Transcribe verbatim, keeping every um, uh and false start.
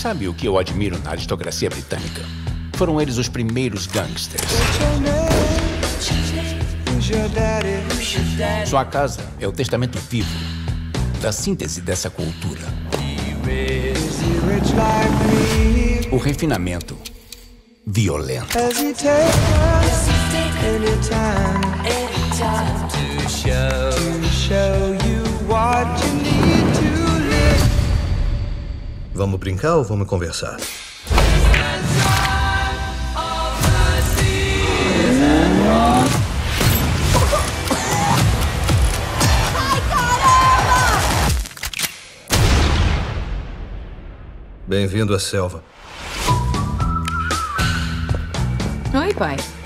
Sabe o que eu admiro na aristocracia britânica? Foram eles os primeiros gangsters. Sua casa é o testamento vivo da síntese dessa cultura. O refinamento violento. Vamos brincar ou vamos conversar? Bem-vindo à selva. Oi, pai.